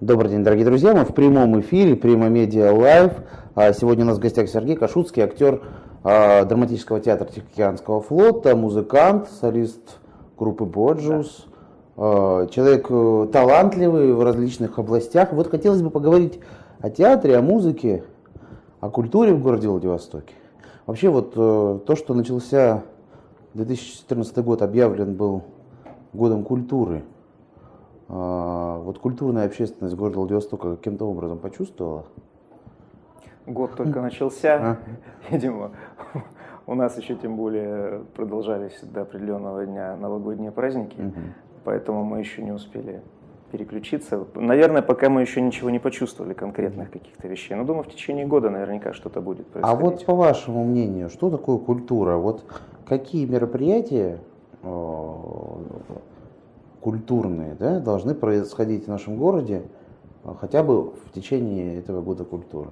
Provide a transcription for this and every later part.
Добрый день, дорогие друзья. Мы в прямом эфире, Prima Media Live. Сегодня у нас в гостях Сергей Кашутский, актер драматического театра Тихоокеанского флота, музыкант, солист группы Боджус, человек талантливый в различных областях. Вот хотелось бы поговорить о театре, о музыке, о культуре в городе Владивостоке. Вообще вот то, что начался 2014 год, объявлен был годом культуры. Вот культурная общественность города Владивостока каким-то образом почувствовала? Год только начался, видимо, у нас еще тем более продолжались до определенного дня новогодние праздники, поэтому мы еще не успели переключиться. Наверное, пока мы еще ничего не почувствовали, конкретных каких-то вещей, но думаю, в течение года наверняка что-то будет происходить. А вот по вашему мнению, что такое культура? Вот какие мероприятия культурные, да, должны происходить в нашем городе хотя бы в течение этого года культуры?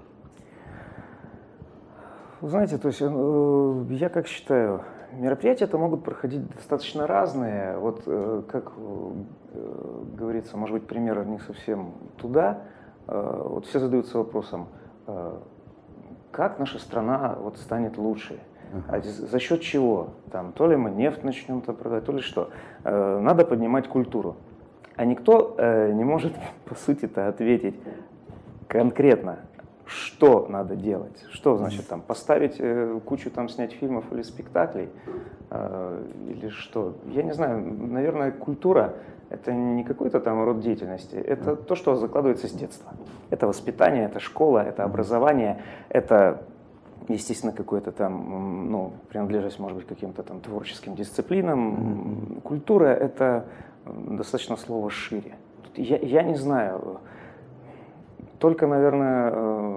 Вы знаете, то есть я как считаю, мероприятия-то могут проходить достаточно разные. Вот как говорится, может быть, пример не совсем туда. Вот все задаются вопросом, как наша страна вот станет лучше? А за счет чего? Там, то ли мы нефть начнем там продавать, то ли что. Надо поднимать культуру. А никто не может, по сути-то, ответить конкретно, что надо делать. Что значит там поставить кучу, там снять фильмов или спектаклей, или что. Я не знаю, наверное, культура — это не какой-то там род деятельности, это то, что закладывается с детства. Это воспитание, это школа, это образование, это... естественно, какой-то там, ну, принадлежность, может быть, к каким-то там творческим дисциплинам. Культура — это достаточно слово шире. Я не знаю, только, наверное,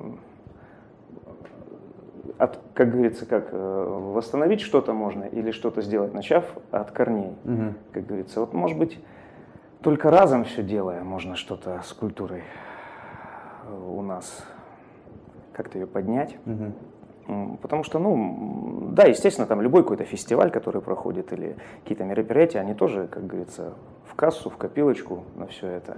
как говорится, как восстановить что-то можно или что-то сделать, начав от корней, как говорится. Вот, может быть, только разом все делая, можно что-то с культурой у нас как-то ее поднять. Потому что, ну, да, естественно, там любой какой-то фестиваль, который проходит, или какие-то мероприятия, они тоже, как говорится, в кассу, в копилочку на все это.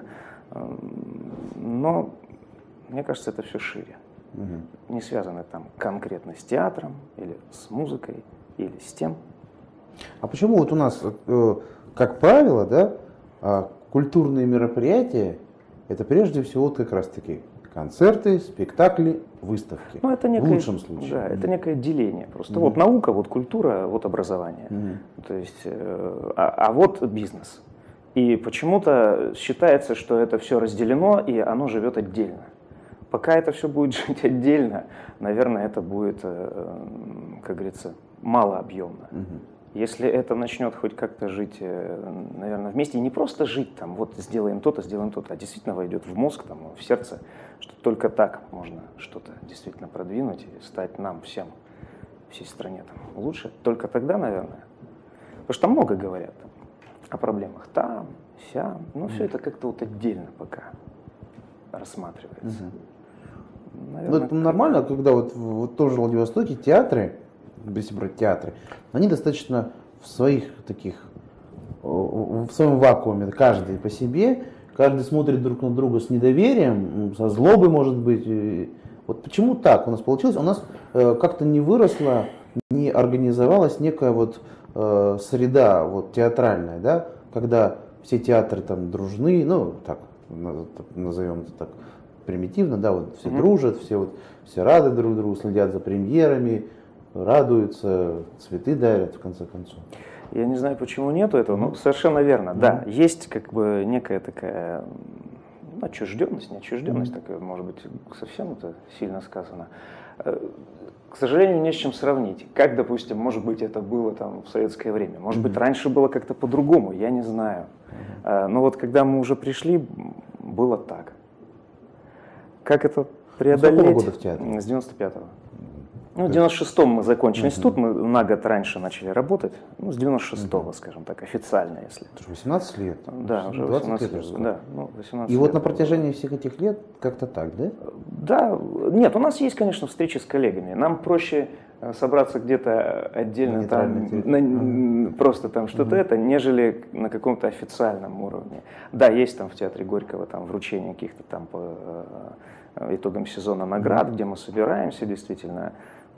Но, мне кажется, это все шире. Не связано там конкретно с театром, или с музыкой, или с тем. А почему вот у нас, как правило, да, культурные мероприятия, это прежде всего вот как раз-таки концерты, спектакли, выставки. Ну, это некое, в лучшем случае. Да, это некое деление. Просто вот наука, вот культура, вот образование. То есть, а вот бизнес. И почему-то считается, что это все разделено, и оно живет отдельно. Пока это все будет жить отдельно, наверное, это будет, как говорится, малообъемно. Если это начнет хоть как-то жить, наверное, вместе, и не просто жить там, вот сделаем то-то, а действительно войдет в мозг, там, в сердце, что только так можно что-то действительно продвинуть и стать нам всем, всей стране там, лучше. Только тогда, наверное. Потому что много говорят там, о проблемах там, сям, но все это как-то вот отдельно пока рассматривается. Наверное, ну, это нормально, когда вот тоже в Владивостоке театры, если брать театры, они достаточно в своих таких, в своем вакууме, каждый по себе, каждый смотрит друг на друга с недоверием, со злобой, может быть. Вот почему так у нас получилось? У нас как-то не выросла, не организовалась некая вот среда вот театральная, да, когда все театры там дружны, ну так назовем это так примитивно, да, вот все дружат, все рады друг другу, следят за премьерами, радуются, цветы дарят, в конце концов. Я не знаю, почему нету этого, но совершенно верно. Да, есть как бы некая такая отчужденность, не отчужденность, такая, может быть, совсем это сильно сказано. К сожалению, не с чем сравнить. Как, допустим, может быть, это было там в советское время. Может быть, раньше было как-то по-другому, я не знаю. Но вот когда мы уже пришли, было так. Как это преодолеть? С какого года в театре? С 95-го. Ну, в 96-м мы закончили институт, мы на год раньше начали работать, ну, с 96-го, скажем так, официально, если. Это же 18 лет. Да, уже 18 лет. Да, ну, 18 и лет. вот на протяжении всех этих лет как-то так, да? Да, нет, у нас есть, конечно, встречи с коллегами. Нам проще собраться где-то отдельно, просто там что-то это, нежели на каком-то официальном уровне. Да, есть там в театре Горького там вручение каких-то там по итогам сезона наград, где мы собираемся действительно.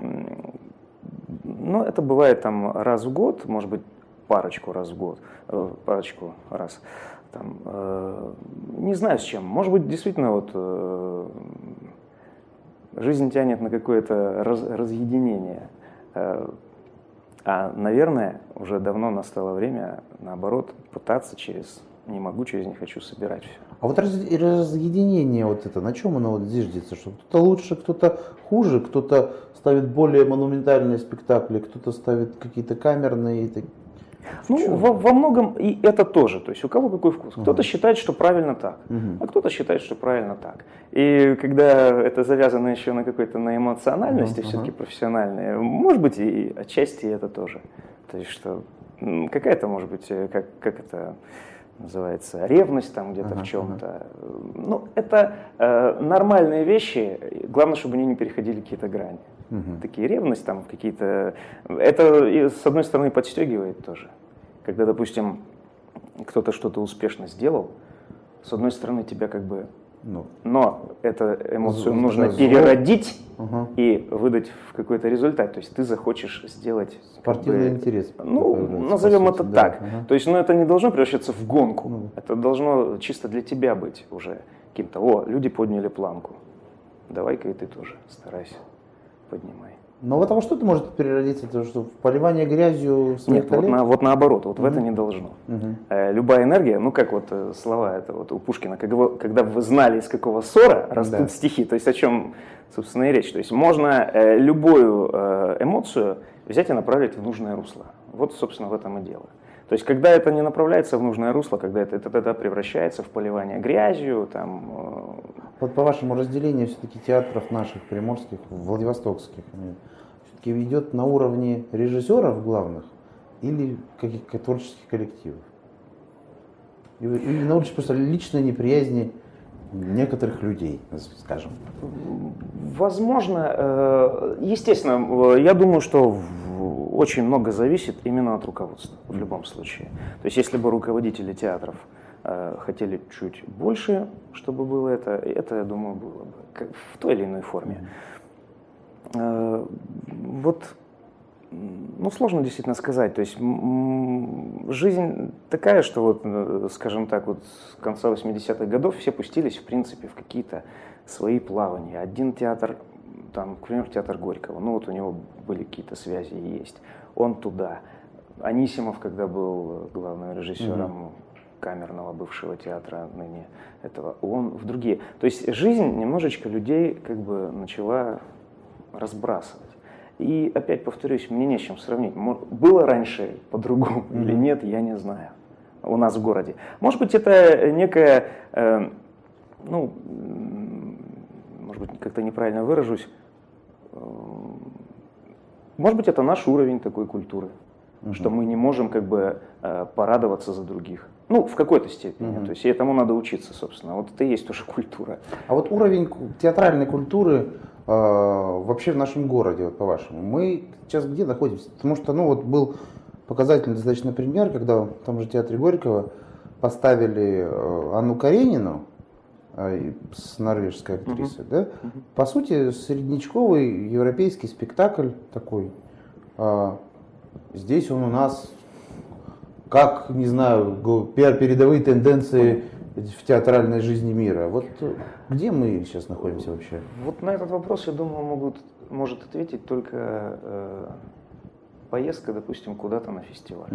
Но это бывает там раз в год, может быть, парочку раз в год, парочку раз. Там, не знаю с чем. Может быть, действительно, вот жизнь тянет на какое-то разъединение. А, наверное, уже давно настало время, наоборот, пытаться через «не могу», через «не хочу» собирать все. А вот разъединение вот это, на чем оно вот зиждется? Что кто-то лучше, кто-то хуже, кто-то ставит более монументальные спектакли, кто-то ставит какие-то камерные. Ну, во многом и это тоже. То есть у кого какой вкус. Кто-то считает, что правильно так, а кто-то считает, что правильно так. И когда это завязано еще на какой-то на эмоциональности, все-таки профессиональной, может быть, и отчасти это тоже. То есть что какая-то, может быть, как это называется, ревность там где-то в чем-то. Ну, это нормальные вещи. Главное, чтобы они не переходили какие-то грани. Такие ревность там какие-то. Это, с одной стороны, подстегивает тоже. Когда, допустим, кто-то что-то успешно сделал, с одной стороны, тебя как бы. Но эту эмоцию нужно переродить и выдать в какой-то результат. То есть ты захочешь сделать спортивный интерес. Ну, назовем это так. То есть, это не должно превращаться в гонку. Это должно чисто для тебя быть уже каким-то. О, люди подняли планку. Давай-ка и ты тоже старайся, поднимай. Но вот что это может переродиться? То, что поливание грязью Нет, вот наоборот, вот в это не должно. Любая энергия, ну как вот слова это вот у Пушкина, когда вы знали, из какого ссора растут стихи, то есть о чем, собственно, и речь. То есть можно любую эмоцию взять и направить в нужное русло. Вот, собственно, в этом и дело. То есть, когда это не направляется в нужное русло, когда это тогда превращается в поливание грязью, там. Вот по вашему разделению все-таки театров наших приморских, владивостокских, все-таки идет на уровне режиссеров главных или каких-то творческих коллективов? Или на уровне просто личной неприязни некоторых людей, скажем? Возможно, естественно, я думаю, что очень много зависит именно от руководства в любом случае. То есть, если бы руководители театров хотели чуть больше, чтобы было это, я думаю, было бы в той или иной форме. Вот, сложно действительно сказать. То есть, жизнь такая, что вот, скажем так, вот с конца 80-х годов все пустились, в принципе, в какие-то свои плавания. Один театр, там, к примеру, театр Горького, вот у него были какие-то связи и есть. Он туда. Анисимов, когда был главным режиссером камерного бывшего театра ныне этого, он в другие. То есть жизнь немножечко людей как бы начала разбрасывать. И опять повторюсь, мне не с чем сравнить. Было раньше по-другому или нет, я не знаю. У нас в городе. Может быть, это некая, может быть, как-то неправильно выражусь, может быть, это наш уровень такой культуры, что мы не можем как бы порадоваться за других. В какой-то степени. То есть этому надо учиться, собственно. Вот это и есть тоже культура. А вот уровень театральной культуры вообще в нашем городе, вот по-вашему, мы сейчас где находимся? Потому что, был показательный достаточно пример, когда в том же театре Горького поставили Анну Каренину, с норвежской актрисой, да? По сути, среднячковый европейский спектакль такой. Здесь он у нас, как, не знаю, передовые тенденции в театральной жизни мира. Вот где мы сейчас находимся вообще? Вот на этот вопрос, я думаю, может ответить только поездка, допустим, куда-то на фестиваль.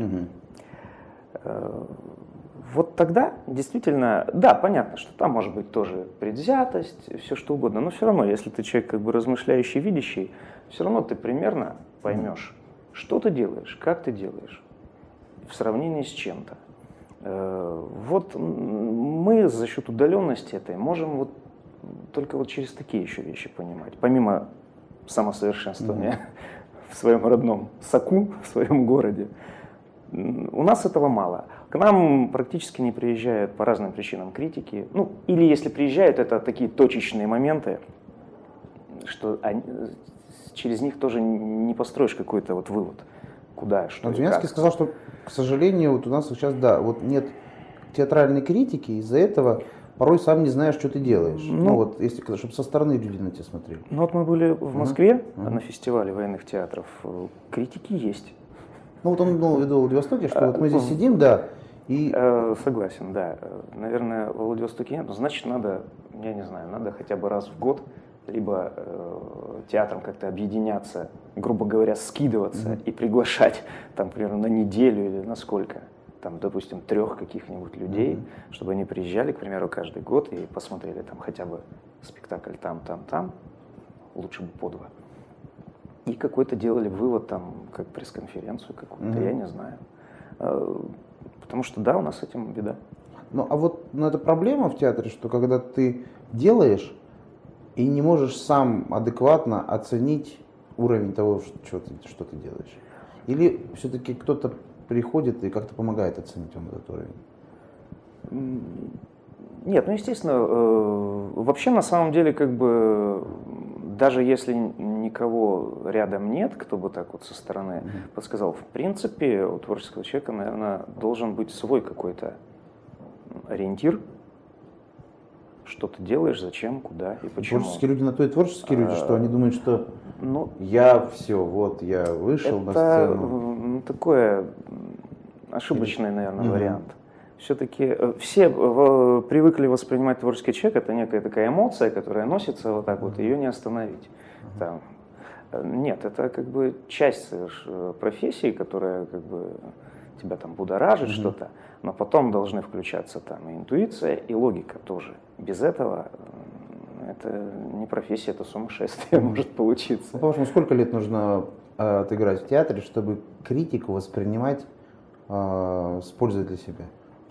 Вот тогда действительно, да, понятно, что там может быть тоже предвзятость, все что угодно, но все равно, если ты человек как бы размышляющий, видящий, все равно ты примерно поймешь, что ты делаешь, как ты делаешь в сравнении с чем-то. Вот мы за счет удаленности этой можем только через такие еще вещи понимать, помимо самосовершенствования в своем родном соку, в своем городе. У нас этого мало. К нам практически не приезжают по разным причинам критики. Или если приезжают, это такие точечные моменты, что через них тоже не построишь какой-то вот вывод, куда, что Но и Зеленский как. сказал, что, к сожалению, вот у нас сейчас, да, вот нет театральной критики, из-за этого порой сам не знаешь, что ты делаешь. Ну вот, если, чтобы со стороны люди на тебя смотрели. Ну вот мы были в Москве на фестивале военных театров, критики есть. Ну вот он имел в виду в Владивостоке, что вот мы здесь сидим, да, и... Согласен, да. Наверное, в Владивостоке нет, но значит надо, я не знаю, надо хотя бы раз в год либо театрам как-то объединяться, грубо говоря, скидываться и приглашать, там, примерно, на неделю или на сколько, там, допустим, 3 каких-нибудь людей, чтобы они приезжали, к примеру, каждый год и посмотрели там хотя бы спектакль там, лучше бы по 2. И какой-то делали вывод, там, как пресс-конференцию какую-то, я не знаю. Потому что, да, у нас с этим беда. Ну, а вот это проблема в театре, что когда ты делаешь и не можешь сам адекватно оценить уровень того, что ты делаешь. Или все-таки кто-то приходит и как-то помогает оценить вам этот уровень? Нет, ну, естественно, вообще, на самом деле, как бы, даже если никого рядом нет, кто бы так вот со стороны подсказал, в принципе, у творческого человека, наверное, должен быть свой какой-то ориентир, что ты делаешь, зачем, куда и почему. Творческие люди на то и творческие люди, что они думают, что я все, вот, я вышел на сцену. Это такой ошибочный, наверное, вариант. Все-таки все привыкли воспринимать творческий человек, это некая такая эмоция, которая носится вот так вот, ее не остановить. Там. Нет, это как бы часть профессии, которая как бы тебя там будоражит что-то, но потом должны включаться там и интуиция, и логика тоже. Без этого это не профессия, это сумасшествие может получиться. Ну, по-вашему, сколько лет нужно отыграть в театре, чтобы критику воспринимать с пользой для себя?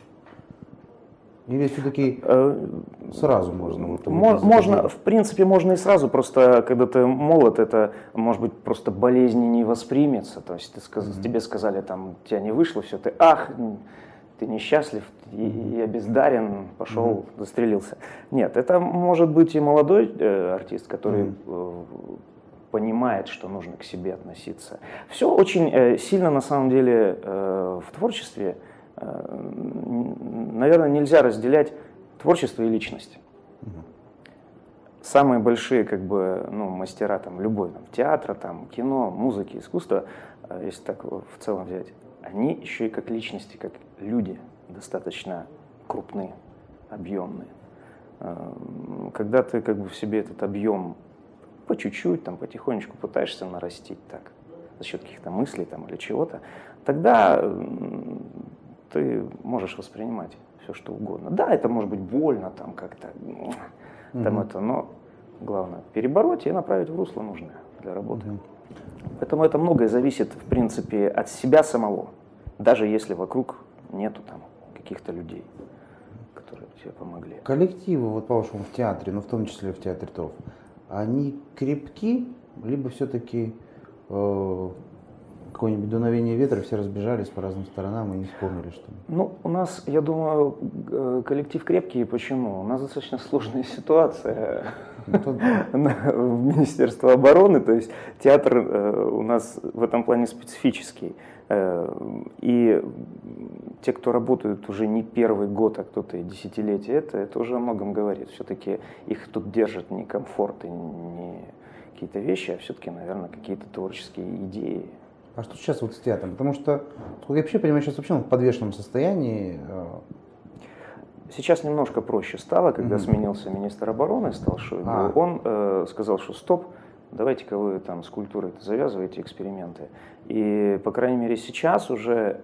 Или все-таки сразу можно? Можно, в принципе, можно и сразу, просто когда ты молод, это, может быть, просто болезнь не воспримется. То есть тебе сказали, там, у тебя не вышло, все, ты ты несчастлив и бездарен, пошел, застрелился. Нет, это может быть и молодой артист, который понимает, что нужно к себе относиться. Все очень сильно, на самом деле, в творчестве, наверное, нельзя разделять творчество и личность. Самые большие, как бы, мастера там, любой театра, там, кино, музыки, искусства, если так в целом взять, они еще и как личности, как люди, достаточно крупные, объемные. Когда ты как бы в себе этот объем по чуть-чуть, там, потихонечку пытаешься нарастить так, за счет каких-то мыслей там, или чего-то, тогда ты можешь воспринимать все, что угодно. Да, это может быть больно, там как-то, но главное перебороть и направить в русло нужное для работы. Поэтому это многое зависит, в принципе, от себя самого, даже если вокруг нету там каких-то людей, которые тебе помогли. Коллективы, вот по-вашему, в театре, в том числе в театре ТОВ, они крепки, либо все-таки какое-нибудь дуновение ветра, все разбежались по разным сторонам и не вспомнили, что ли? У нас, я думаю, коллектив крепкий. Почему? У нас достаточно сложная ситуация в Министерстве обороны. То есть театр у нас в этом плане специфический. И те, кто работают уже не первый год, а кто-то и десятилетие, это уже о многом говорит. Все-таки их тут держит не комфорт и не какие-то вещи, а все-таки, наверное, какие-то творческие идеи. А что сейчас вот с театром? Потому что, сколько я вообще понимаю, сейчас вообще он в подвешенном состоянии. Сейчас немножко проще стало, когда сменился министр обороны, стал Шойгу. Он сказал, что стоп, давайте-ка вы там с культурой завязываете эксперименты. И, по крайней мере, сейчас уже,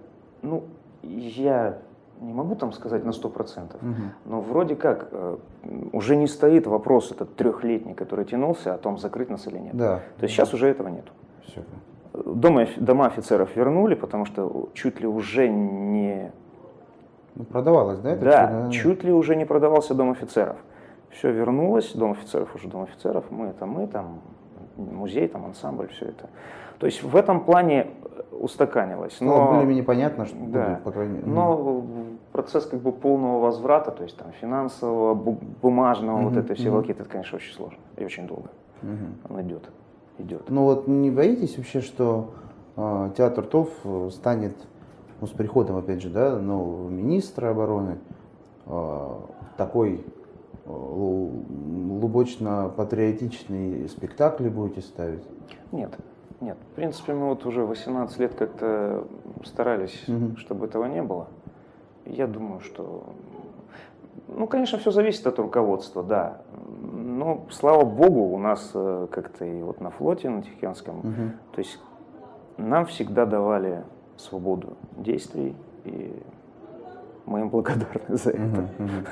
я не могу там сказать на 100%, но вроде как уже не стоит вопрос этот 3-летний, который тянулся, о том, закрыть нас или нет. Да. То есть сейчас уже этого нету. Все. Дома офицеров вернули, потому что чуть ли уже не... продавалось, да? Да, чуть ли уже не продавался Дом офицеров. Все вернулось, Дом офицеров уже Дом офицеров, мы там, музей, там ансамбль, все это. То есть в этом плане устаканилось. Но более-менее понятно, что да, будет, по крайней мере. Но процесс как бы полного возврата, то есть там финансового, бумажного, вот этой всей волки, это, конечно, очень сложно и очень долго. Он идет. идет. Ну вот не боитесь вообще, что театр ТОВ станет, ну, с приходом, опять же, да, нового министра обороны, такой глубочно-патриотичный спектакль будете ставить? Нет, нет. В принципе, мы вот уже 18 лет как-то старались, чтобы этого не было. Я думаю, что... Ну, конечно, все зависит от руководства, да. Но, слава богу, у нас как-то и вот на флоте, на Тихоокеанском, то есть нам всегда давали свободу действий, и мы им благодарны за это.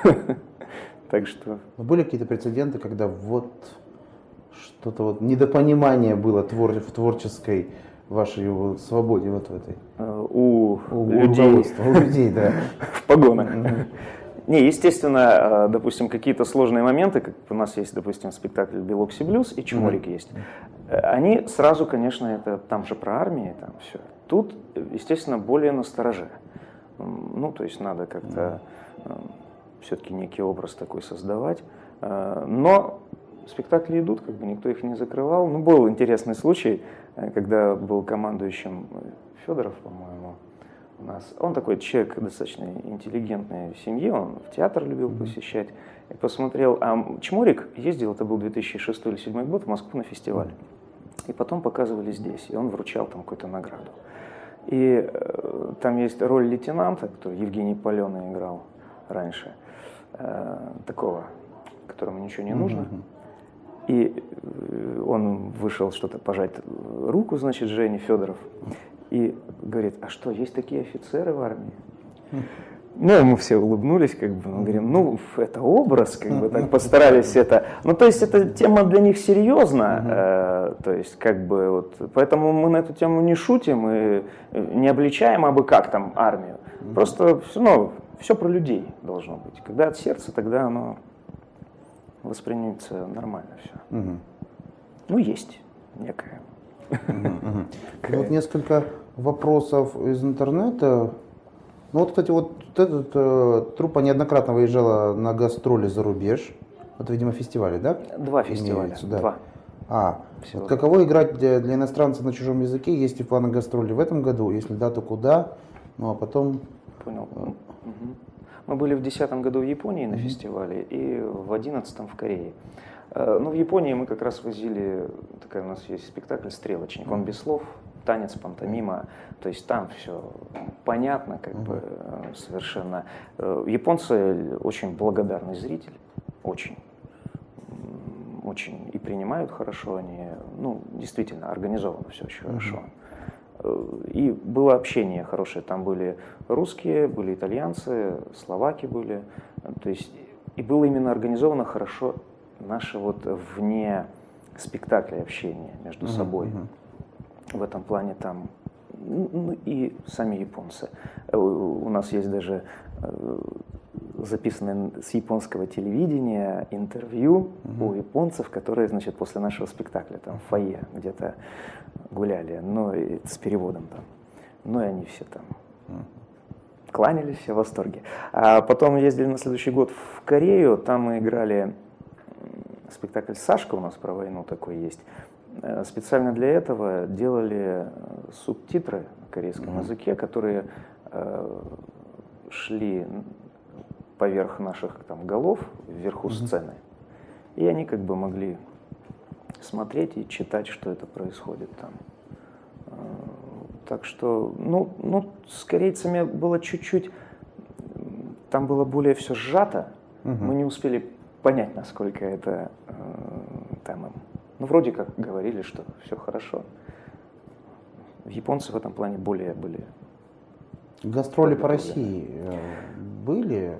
Так что... Были какие-то прецеденты, когда вот что-то вот недопонимание было в творческой вашей вот свободе вот в этой? У людей, да. в погонах. Не, естественно, допустим, какие-то сложные моменты, как у нас есть, допустим, спектакль «Белокси блюз» и «Чморик» есть. Они сразу, конечно, это там же про армию, там все. Тут, естественно, более настороже. Ну, то есть надо как-то все-таки некий образ такой создавать. Но спектакли идут, как бы никто их не закрывал. Ну, был интересный случай, когда был командующим Федоров, по-моему, у нас. Он такой человек достаточно интеллигентной семьи, он в театр любил посещать. И посмотрел, а Чморик ездил, это был 2006 или 2007 год, в Москву на фестиваль. И потом показывали здесь, и он вручал там какую-то награду. И там есть роль лейтенанта, который Евгений Паленый играл раньше, такого, которому ничего не нужно. И он вышел что-то пожать руку, значит, Жене Федоров, и говорит, а что, есть такие офицеры в армии? Ну, мы все улыбнулись, как бы, мы говорим, ну, это образ, как бы, так постарались это. Ну, то есть, эта тема для них серьезна, то есть, как бы, вот, поэтому мы на эту тему не шутим и не обличаем абы как там армию. Просто, ну, все про людей должно быть. Когда от сердца, тогда оно воспримется нормально все. Ну, есть некое. Вот несколько вопросов из интернета. Ну вот, кстати, вот этот труппа неоднократно выезжала на гастроли за рубеж. Это, видимо, фестивали, да? 2 фестиваля. Да. 2. Вот каково играть для иностранца на чужом языке? Есть ли планы гастроли в этом году? Если да, то куда? Ну а потом... Понял. Мы были в 2010 году в Японии на фестивале и в 2011 в Корее. Ну, в Японии мы как раз возили, такая у нас есть спектакль «Стрелочник», он без слов, танец, пантомима, то есть там все понятно, как бы совершенно. Японцы очень благодарный зритель, очень и принимают хорошо, они, ну, действительно, организовано все очень хорошо. И было общение хорошее, там были русские, были итальянцы, словаки были, то есть и было именно организовано хорошо наше вот вне спектакля общение между собой. В этом плане там, ну, и сами японцы. У нас есть даже записанное с японского телевидения интервью у японцев, которые, значит, после нашего спектакля там в фойе где-то гуляли, ну, и с переводом там. Ну, и они все там кланялись, все в восторге. А потом ездили на следующий год в Корею, там мы играли спектакль «Сашка», у нас про войну такой есть. Специально для этого делали субтитры на корейском языке, которые шли поверх наших там голов, вверху сцены. И они как бы могли смотреть и читать, что это происходит там. Так что, ну, с корейцами было чуть-чуть, там было более все сжато, мы не успели понять, насколько это там им. Ну, вроде как говорили, что все хорошо. Японцы в этом плане более были. Гастроли по России были?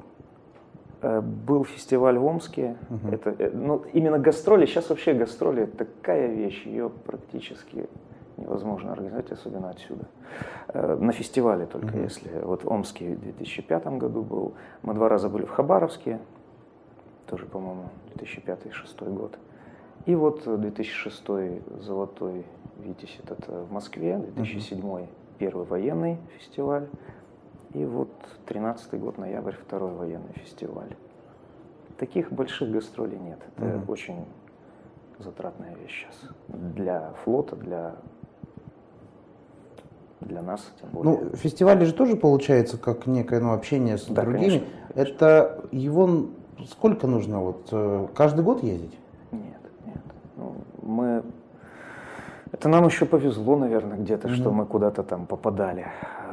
Был фестиваль в Омске. Это, ну, именно гастроли, сейчас вообще гастроли такая вещь, ее практически невозможно организовать, особенно отсюда. На фестивале только, если. Вот в Омске в 2005 году был. Мы 2 раза были в Хабаровске, тоже, по-моему, 2005-2006 год. И вот 2006 «Золотой Витязь» это в Москве, 2007 первый военный фестиваль, и вот 13-й год, ноябрь, второй военный фестиваль. Таких больших гастролей нет. Это очень затратная вещь сейчас. Для флота, для нас, тем более. Ну, фестиваль же тоже получается как некое общение с Да, другими. конечно. Это его сколько нужно? Каждый год ездить? Нет. Ну, это нам еще повезло, наверное, где-то, что мы куда-то там попадали.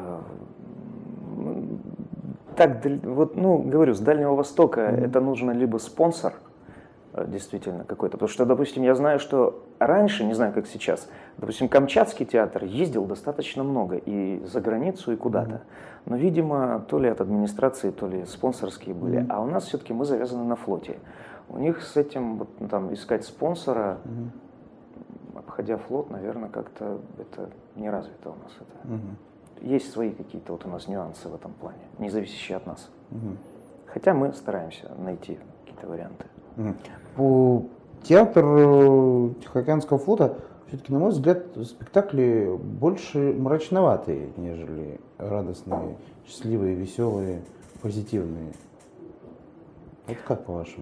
Так, говорю, с Дальнего Востока это нужно либо спонсор, действительно какой-то. Потому что, допустим, я знаю, что раньше, не знаю, как сейчас, допустим, Камчатский театр ездил достаточно много и за границу, и куда-то. Но, видимо, то ли от администрации, то ли спонсорские были. А у нас все-таки мы завязаны на флоте. У них с этим искать спонсора, обходя флот, наверное, как-то это не развито у нас. Есть свои какие-то у нас нюансы в этом плане, не зависящие от нас. Хотя мы стараемся найти какие-то варианты. Театр Тихоокеанского флота, все-таки, на мой взгляд, спектакли больше мрачноватые, нежели радостные, счастливые, веселые, позитивные. Вот как по-вашему?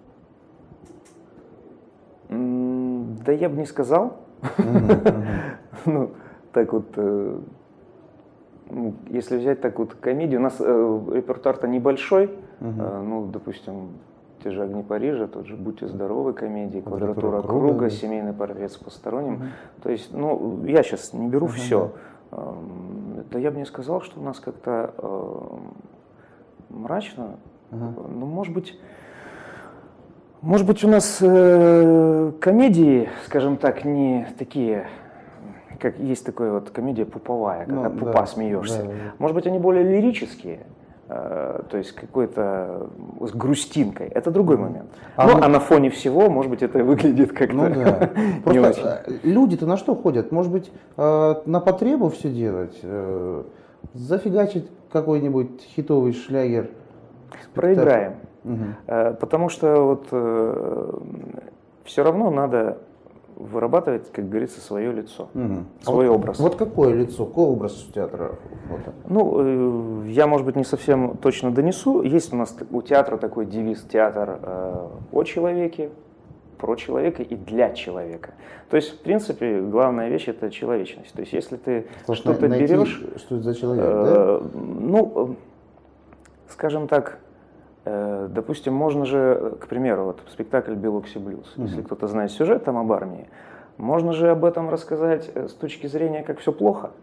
Да я бы не сказал. Ну, так вот, если взять так вот комедию, у нас репертуар-то небольшой, ну, допустим, те же «Огни Парижа», тот же «Будьте здоровы» комедии, «Квадратура круга», «Семейный портрет с посторонним». То есть, ну, я сейчас не беру все. Да я бы не сказал, что у нас как-то мрачно. Ну, может быть, у нас комедии, скажем так, не такие, как есть такая вот комедия пуповая, когда пупа смеешься. Может быть, они более лирические, то есть какой-то с грустинкой. Это другой момент. А на фоне всего, может быть, это выглядит как-то не очень. Люди-то на что ходят? Может быть, на потребу все делать? Зафигачить какой-нибудь хитовый шлягер? Проиграем. Потому что вот все равно надо вырабатывать, как говорится, свое лицо, свой образ. Вот какое лицо, какой образ у театра? Ну, я, может быть, не совсем точно донесу. Есть у нас у театра такой девиз: театр о человеке, про человека и для человека. То есть, в принципе, главная вещь — это человечность. То есть, если ты что-то берешь... Что это за человек, да? Ну, скажем так, допустим, можно же, к примеру, вот спектакль «Белокси Блюз», если кто-то знает сюжет там об армии, можно же об этом рассказать с точки зрения, как все плохо,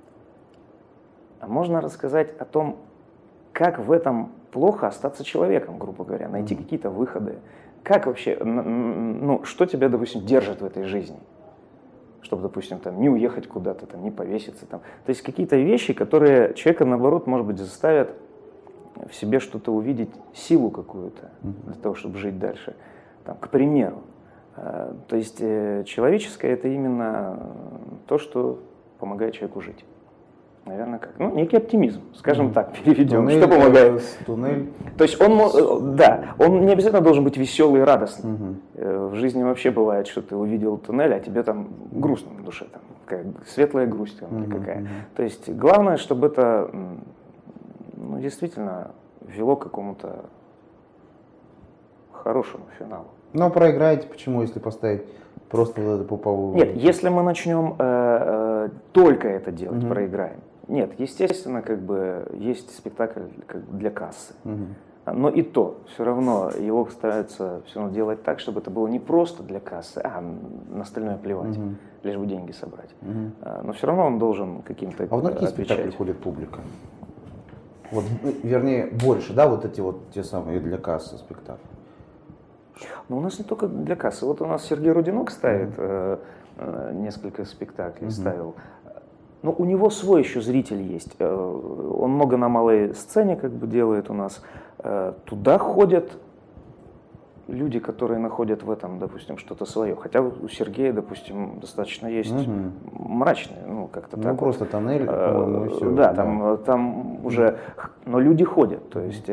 а можно рассказать о том, как в этом плохо остаться человеком, грубо говоря, найти какие-то выходы, как вообще, ну, что тебя, допустим, держит в этой жизни, чтобы, допустим, там, не уехать куда-то, там, не повеситься, там. То есть какие-то вещи, которые человека, наоборот, может быть, заставят в себе что-то увидеть, силу какую-то для того, чтобы жить дальше. Там, к примеру. То есть человеческое — это именно то, что помогает человеку жить. Наверное, как? Ну, некий оптимизм, скажем так, переведем. Туннель, что помогает? Туннель. То есть он не обязательно должен быть веселый и радостный. В жизни вообще бывает, что ты увидел туннель, а тебе там грустно на душе, там, какая светлая грусть там, или какая. То есть главное, чтобы это действительно вело к какому-то хорошему финалу. Но проиграете почему, если поставить просто вот эту пуповую? Нет, если мы начнем только это делать, проиграем. Нет, естественно, как бы есть спектакль для кассы. Но и то, все равно его стараются все равно делать так, чтобы это было не просто для кассы, а на остальное плевать, лишь бы деньги собрать. Но все равно он должен каким-то А вот на какие спектакли ходит публика? Вот, вернее, больше, да, вот эти вот те самые для кассы спектакли? Но у нас не только для кассы. Вот у нас Сергей Рудинок ставит несколько спектаклей, ставил. Но у него свой еще зритель есть. Он много на малой сцене как бы делает у нас. Туда ходят люди, которые находят в этом, допустим, что-то свое. Хотя у Сергея, допустим, достаточно есть мрачное, ну, как-то так. Ну, просто тоннель, по-моему, и все. Да, там уже... Но люди ходят, то есть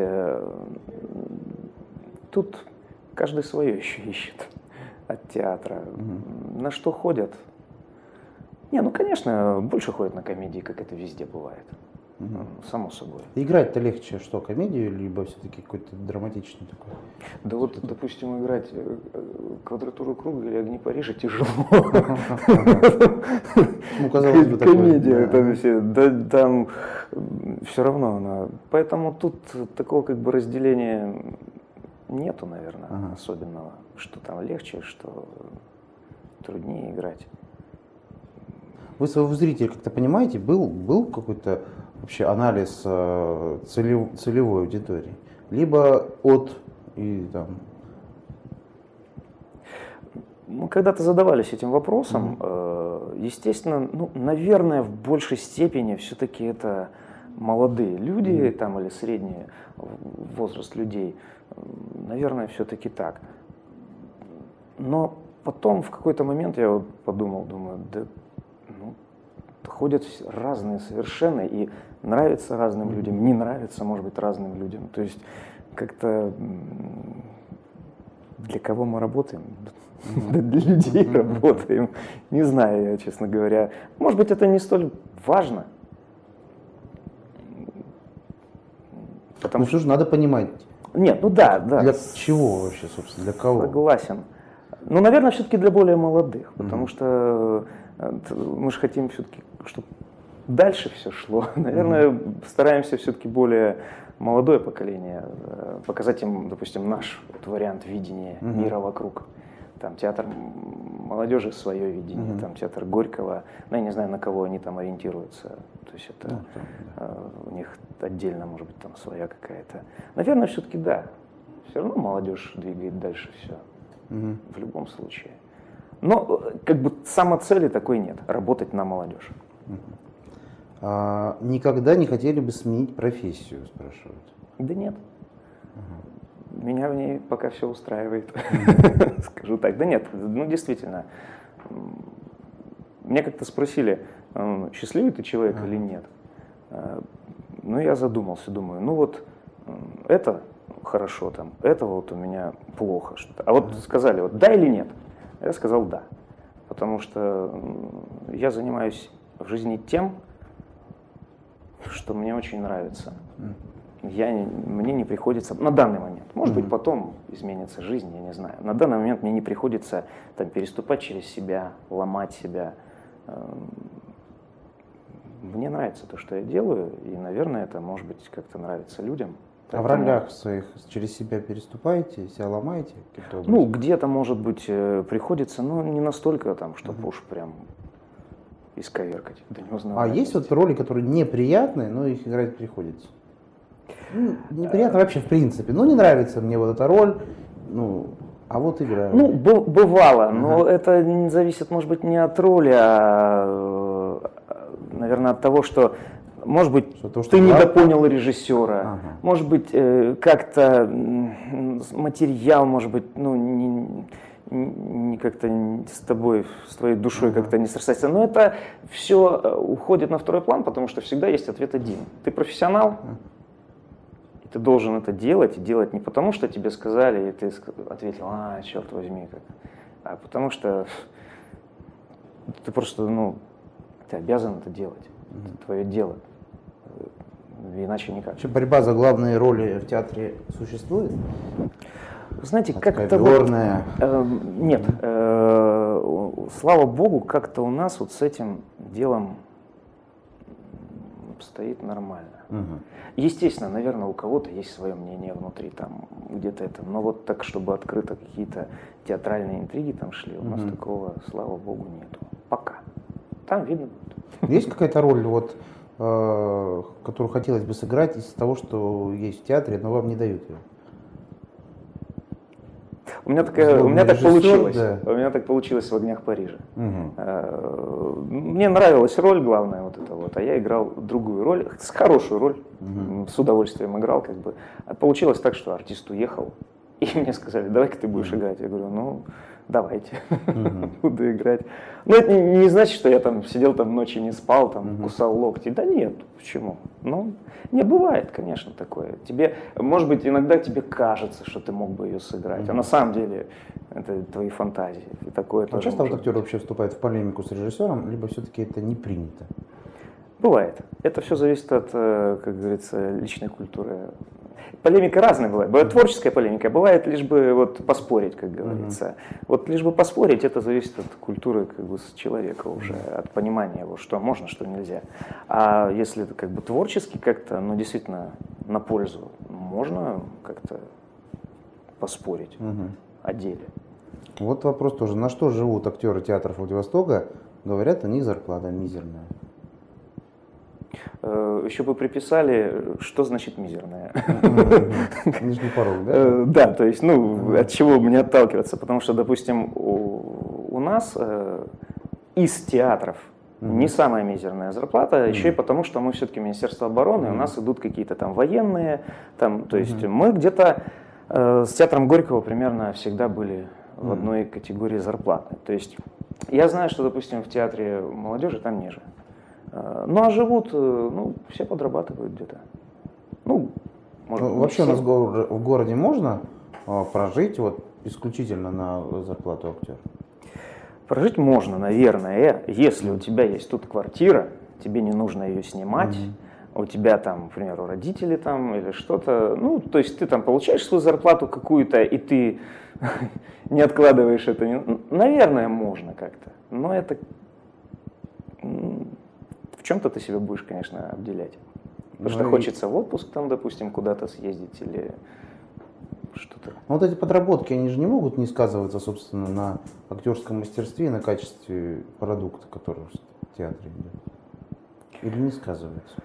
тут каждый свое еще ищет от театра. На что ходят? Не, ну, конечно, больше ходят на комедии, как это везде бывает. само собой. Играть-то легче что, комедию, либо все-таки какой-то драматичный такой? Да вот, допустим, играть «Квадратуру круга» или «Огни Парижа» тяжело. Ну, казалось бы, комедия, там все равно она. Поэтому тут такого как бы разделения нету, наверное, особенного, что там легче, что труднее играть. Вы своего зрителя как-то понимаете, был какой-то вообще анализ целевой аудитории? Либо от и там... Мы когда-то задавались этим вопросом. Естественно, ну, наверное, в большей степени все-таки это молодые люди там, или средний возраст людей. Наверное, все-таки так. Но потом в какой-то момент я вот подумал, думаю, да, ну, ходят разные совершенно, и нравится разным людям, не нравится, может быть, разным людям. То есть как-то для кого мы работаем? Для людей работаем. Не знаю я, честно говоря. Может быть, это не столь важно. Ну что же, надо понимать. Нет, ну да. Для чего вообще, собственно, для кого? Согласен. Ну, наверное, все-таки для более молодых, потому что мы же хотим все-таки, чтобы дальше все шло. Наверное, стараемся все-таки более молодое поколение показать им, допустим, наш вот вариант видения мира вокруг. Там театр молодежи свое видение, там театр Горького, ну я не знаю, на кого они там ориентируются, то есть это у них отдельно, может быть, там своя какая-то. Наверное, все-таки да, все равно молодежь двигает дальше все, в любом случае. Но как бы самоцели такой нет, работать на молодежь. Никогда не хотели бы сменить профессию, спрашивают? Да нет. Меня в ней пока все устраивает, скажу так. Да нет, ну действительно. Меня как-то спросили, счастливый ты человек или нет. Ну я задумался, думаю, ну вот это хорошо, там, это вот у меня плохо. Что-то. А вот сказали, вот да или нет? Я сказал да. Потому что я занимаюсь в жизни тем, что мне очень нравится. Мне не приходится, на данный момент, может быть, потом изменится жизнь, я не знаю. На данный момент мне не приходится там, переступать через себя, ломать себя. Мне нравится то, что я делаю, и, наверное, это, может быть, как-то нравится людям. Поэтому... А в ролях своих через себя переступаете, себя ломаете? Ну, где-то, может быть, приходится, но не настолько, там, чтобы уж прям исковеркать. А есть вот роли, которые неприятные, но их играть приходится? Ну, неприятно вообще в принципе. Ну, не нравится мне вот эта роль, ну, а вот играю. Ну, бывало, но это не зависит, может быть, не от роли, а, наверное, от того, что, может быть, ты недопонял режиссера, может быть, как-то материал, может быть, ну, не как-то с тобой, с твоей душой как-то не срастается. Но это все уходит на второй план, потому что всегда есть ответ один. Ты профессионал, ты должен это делать, и делать не потому, что тебе сказали, и ты ответил, черт возьми, а потому что ты просто, ну, ты обязан это делать, это твое дело, иначе никак. Вообще борьба за главные роли в театре существует? Знаете, как-то вот, нет, слава богу, как-то у нас вот с этим делом стоит нормально. Естественно, наверное, у кого-то есть свое мнение внутри, там где-то это, но вот так, чтобы открыто какие-то театральные интриги там шли, у нас такого, слава богу, нету. Пока. Там видно будет. Есть какая-то роль, вот, которую хотелось бы сыграть из того, что есть в театре, но вам не дают ее? У меня так получилось. Да. У меня так получилось в «Огнях Парижа». Мне нравилась роль главная вот эта вот, а я играл другую роль, хорошую роль, с удовольствием играл, как бы. А получилось так, что артист уехал, и мне сказали, давай-ка ты будешь играть. Я говорю, ну, давайте, буду играть. Но это не значит, что я там сидел там ночи не спал, там кусал локти. Да нет, почему? Ну, не бывает, конечно, такое. Тебе, может быть, иногда тебе кажется, что ты мог бы ее сыграть, а на самом деле это твои фантазии. И такое тоже часто вот актер вообще вступает в полемику с режиссером, либо все-таки это не принято? Бывает. Это все зависит от, как говорится, личной культуры. Полемика разная бывает. Бывает творческая полемика, бывает лишь бы вот поспорить, как говорится. Вот лишь бы поспорить, это зависит от культуры как бы человека уже, от понимания его, что можно, что нельзя. А если это как бы творчески как-то, ну действительно на пользу, можно как-то поспорить о деле. Вот вопрос тоже. На что живут актеры театров Владивостока? Говорят, они зарплата мизерная. Еще бы приписали, что значит мизерная. Нижний порог, да? Да, то есть, ну, от чего мне отталкиваться? Потому что, допустим, у нас из театров не самая мизерная зарплата, еще и потому, что мы все-таки Министерство обороны, у нас идут какие-то там военные, там, то есть мы где-то с театром Горького примерно всегда были в одной категории зарплатной. То есть я знаю, что, допустим, в театре молодежи там ниже. Ну, а живут, ну, все подрабатывают где-то. Ну, может, вообще у нас в городе можно прожить вот исключительно на зарплату актера? Прожить можно, наверное, если у тебя есть тут квартира, тебе не нужно ее снимать, у тебя там, к примеру, родители там или что-то, ну, то есть ты там получаешь свою зарплату какую-то, и ты не откладываешь это. Наверное, можно как-то, но это... В чем-то ты себя будешь, конечно, обделять. Потому что хочется в отпуск, там, допустим, куда-то съездить или что-то. Но вот эти подработки, они же не могут не сказываться, собственно, на актерском мастерстве и на качестве продукта, который в театре идет. Или не сказываются?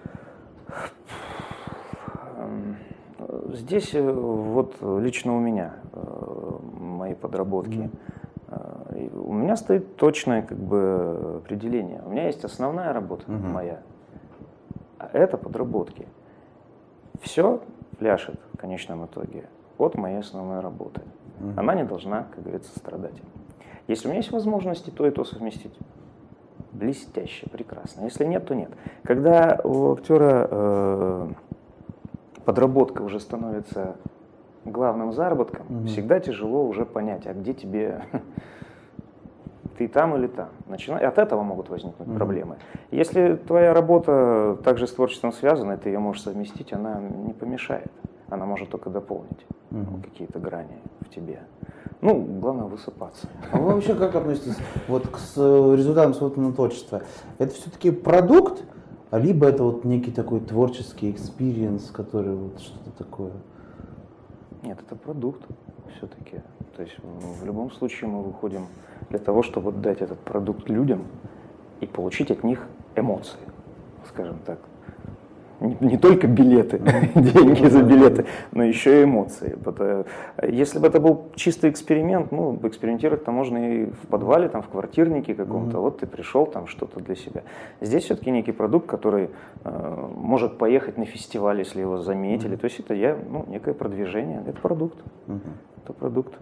Здесь вот лично у меня мои подработки. У меня стоит точное как бы определение. У меня есть основная работа моя, а это подработки. Все пляшет в конечном итоге от моей основной работы. Она не должна, как говорится, страдать. Если у меня есть возможности то и то совместить, блестяще, прекрасно. Если нет, то нет. Когда у актера подработка уже становится главным заработком, всегда тяжело уже понять, а где тебе... Ты там или там. От этого могут возникнуть проблемы. Если твоя работа также с творчеством связана, ты ее можешь совместить, она не помешает. Она может только дополнить какие-то грани в тебе. Ну, главное высыпаться. А вы вообще как относитесь вот к результатам собственного творчества? Это все-таки продукт, либо это вот некий такой творческий экспириенс, который вот что-то такое? Нет, это продукт все-таки. То есть в любом случае мы выходим для того, чтобы дать этот продукт людям и получить от них эмоции, скажем так. Не только билеты, деньги за билеты, но еще и эмоции. Если бы это был чистый эксперимент, ну, экспериментировать-то можно и в подвале, там, в квартирнике каком-то. Вот ты пришел, там, что-то для себя. Здесь все-таки некий продукт, который может поехать на фестиваль, если его заметили. То есть это некое продвижение, это продукт. Это продукт.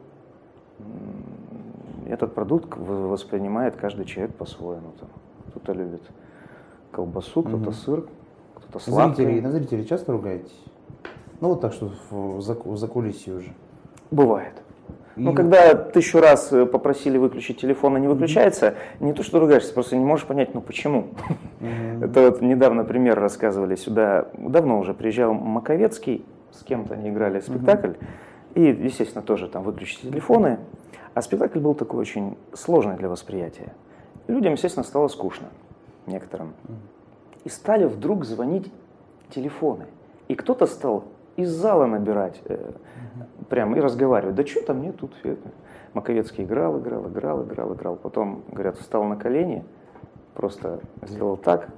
Этот продукт воспринимает каждый человек по-своему. Кто-то любит колбасу, кто-то сыр. На зрителей часто ругаетесь? Ну вот так что в закулисье уже. Бывает. Ну, когда 1000 раз попросили выключить телефон, и не выключается, не то, что ругаешься, просто не можешь понять, ну почему. Это вот недавно пример рассказывали сюда. Давно уже приезжал Маковецкий, с кем-то они играли спектакль, и, естественно, тоже там выключили телефоны. А спектакль был такой очень сложный для восприятия. Людям, естественно, стало скучно, некоторым. И стали вдруг звонить телефоны. И кто-то стал из зала набирать прямо и разговаривать. Да что там, нет, тут это. Маковецкий играл. Потом, говорят, встал на колени, просто сделал так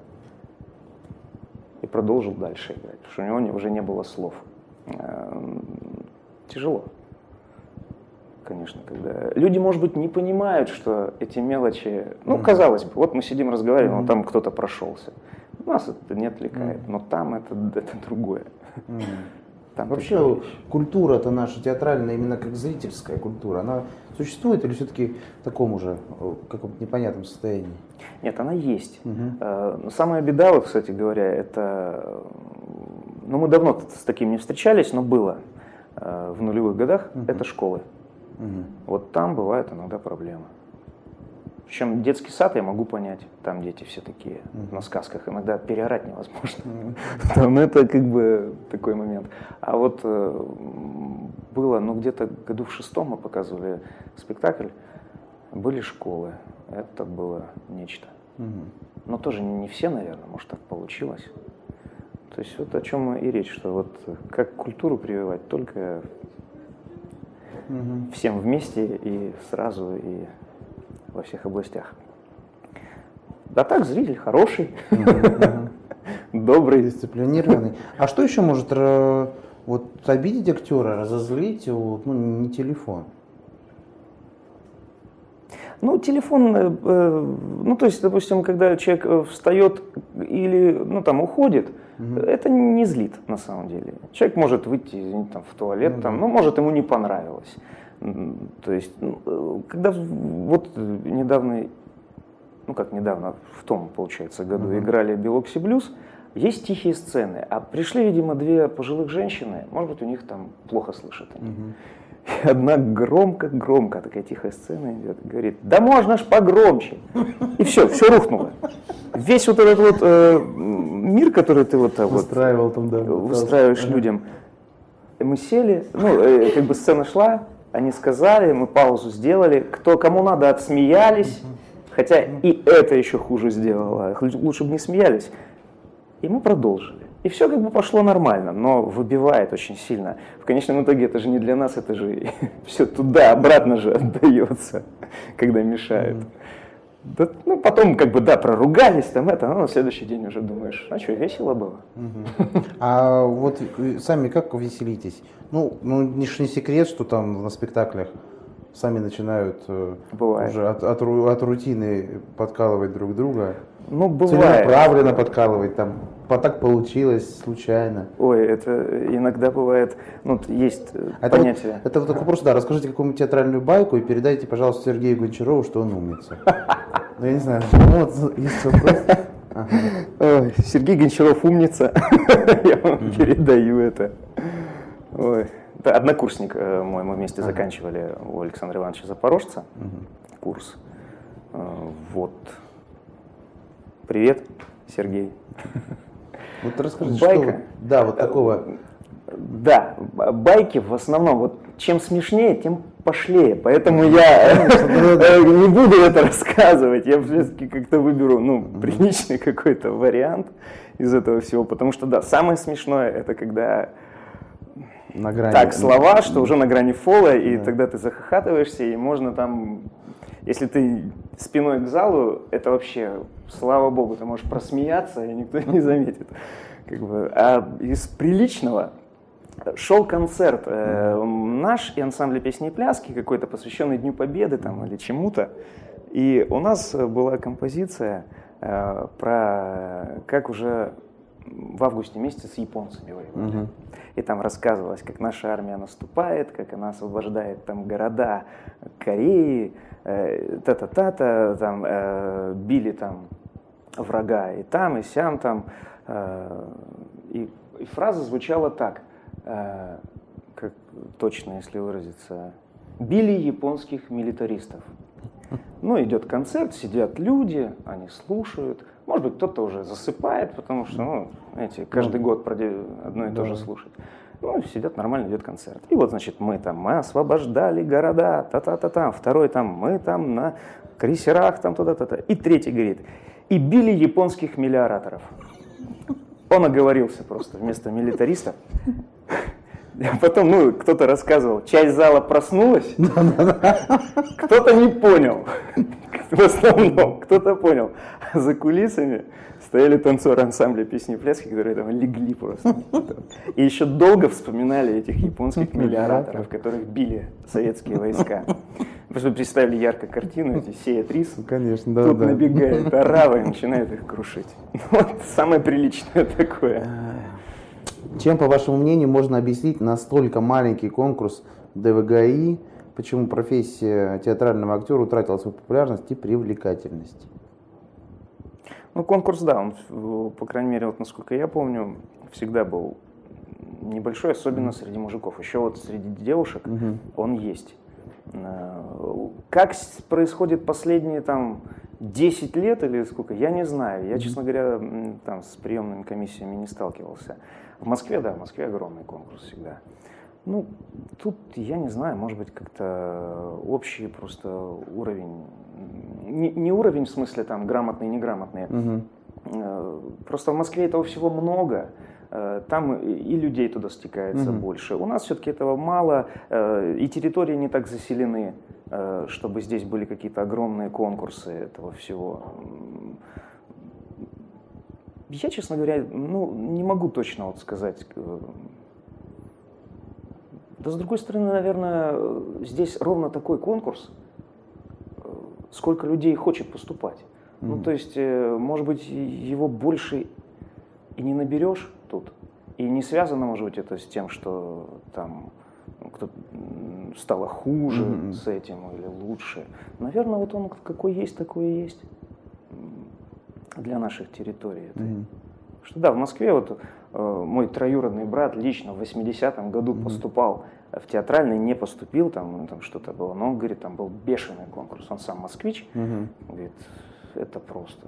и продолжил дальше играть. Потому что у него уже не было слов. Тяжело. Конечно, когда люди, может быть, не понимают, что эти мелочи, ну, казалось бы, вот мы сидим, разговариваем, но там кто-то прошелся. Нас это не отвлекает, но там это другое. Там вообще культура-то наша театральная, именно как зрительская культура, она существует или все-таки в таком уже каком-то непонятном состоянии? Нет, она есть. Самая беда, вот, кстати говоря, это, ну, мы давно с таким не встречались, но было в нулевых годах, это школы. Вот там бывают иногда проблемы. Причем детский сад я могу понять, там дети все такие на сказках, иногда переорать невозможно. Там это как бы такой момент. А вот было, ну где-то году в 6 мы показывали спектакль, были школы, это было нечто. Но тоже не все, наверное, может так получилось. То есть вот о чем и речь, что вот как культуру прививать только всем вместе и сразу, и во всех областях. Да так, зритель хороший, добрый. Дисциплинированный. А что еще может вот, обидеть актера, разозлить, вот, ну, не телефон? Ну, телефон, ну, то есть, допустим, когда человек встает или, ну, там, уходит, это не злит, на самом деле. Человек может выйти, извините, там, в туалет, там, ну, может, ему не понравилось. То есть, когда вот недавно, ну, как недавно, в том, получается, году играли «Белокси блюз», есть тихие сцены, а пришли, видимо, 2 пожилых женщины, может быть, у них там плохо слышат они. И одна громко такая тихая сцена идет, говорит: да можно ж погромче. И все рухнуло. Весь вот этот вот мир, который ты вот устраивал там, да, устраиваешь людям. Мы сели, ну, как бы сцена шла, они сказали, мы паузу сделали, кому надо, отсмеялись, хотя и это еще хуже сделало, лучше бы не смеялись. И мы продолжили. И все как бы пошло нормально, но выбивает очень сильно. В конечном итоге это же не для нас, это же все туда, обратно же отдается, когда мешают. Да, ну, потом как бы, да, проругались, там это, но на следующий день уже думаешь, а что, весело было. А вот сами как веселитесь? Ну не секрет, что там на спектаклях сами начинают уже от рутины подкалывать друг друга. Ну, бывает. Целенаправленно подкалывать, там, так получилось, случайно. Ой, это иногда бывает, ну, есть понятие. Это вот такой вопрос, да, расскажите какую-нибудь театральную байку и передайте, пожалуйста, Сергею Гончарову, что он умница. Ну, я не знаю, вот есть вопрос. Ой, Сергей Гончаров умница, я вам передаю это. Ой. Это однокурсник мой, мы вместе заканчивали у Александра Ивановича Запорожца курс. Вот. Привет, Сергей. Вот расскажите, байка. что да, вот такого. Да, байки в основном, вот чем смешнее, тем пошлее, поэтому я не буду это рассказывать, я все-таки как-то выберу, ну, приличный какой-то вариант из этого всего, потому что, да, самое смешное, это когда на грани, так слова, что уже на грани фола, и тогда ты захохатываешься, и можно там, если ты спиной к залу, это вообще, слава богу, ты можешь просмеяться, и никто не заметит. Как бы. А из приличного шел концерт наш и ансамбль песни и пляски, какой-то посвященный Дню Победы там, или чему-то. И у нас была композиция про как уже в августе месяце с японцами воевали. И там рассказывалось, как наша армия наступает, как она освобождает там города Кореи, та-та-та-та, там били там врага и там, и сям там. И фраза звучала так, как точно, если выразиться: били японских милитаристов. Ну, идет концерт, сидят люди, они слушают. Может быть, кто-то уже засыпает, потому что, ну, знаете, каждый год одно и то же слушать. Ну, сидят, нормально идет концерт. И вот, значит, мы освобождали города, та-та-та-та. Второй там, мы там на крейсерах, там туда-та-та. И третий говорит: и били японских мелиораторов. Он оговорился просто вместо милитаристов. А потом, ну, кто-то рассказывал, часть зала проснулась, кто-то не понял, в основном, кто-то понял. А за кулисами стояли танцоры ансамбля песни и пляски, которые там легли просто. И еще долго вспоминали этих японских мелиораторов, которых били советские войска. Просто представили ярко картину, эти сеят рис, конечно, да, тут набегает орава и начинает их крушить. Вот самое приличное такое. Чем, по вашему мнению, можно объяснить настолько маленький конкурс ДВГИ, почему профессия театрального актера утратила свою популярность и привлекательность? Ну, конкурс, да, он, по крайней мере, вот насколько я помню, всегда был небольшой, особенно среди мужиков. Еще вот среди девушек он есть. Как происходит последние там 10 лет или сколько, я не знаю. Я, честно говоря, там с приемными комиссиями не сталкивался. В Москве, да, в Москве огромный конкурс всегда. Ну, тут, я не знаю, может быть, как-то общий просто уровень, не уровень в смысле там грамотные, неграмотные. Просто в Москве этого всего много, там и людей туда стекается больше. У нас все-таки этого мало, и территории не так заселены, чтобы здесь были какие-то огромные конкурсы этого всего. Я, честно говоря, ну, не могу точно вот сказать. Да, с другой стороны, наверное, здесь ровно такой конкурс, сколько людей хочет поступать. Ну, то есть, может быть, его больше и не наберешь тут. И не связано, может быть, это с тем, что там кто-то стало хуже с этим или лучше. Наверное, вот он какой есть, такой и есть для наших территорий. Что да, в Москве вот мой троюродный брат лично в 80-м году поступал в театральный, не поступил, там что-то было, но он говорит, там был бешеный конкурс, он сам москвич, говорит, это просто.